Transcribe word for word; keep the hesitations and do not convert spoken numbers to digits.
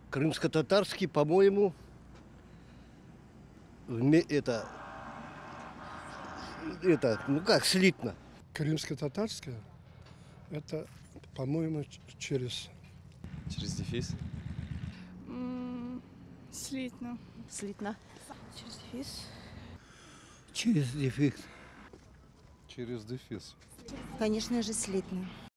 Крымско-татарский, по-моему, вме- это, это, ну как, слитно. Крымско-татарская, это, по-моему, ч- через... Через дефис. М, Слитно. Слитно. Через дефис. Через дефект. Через дефис. Конечно же, слитно.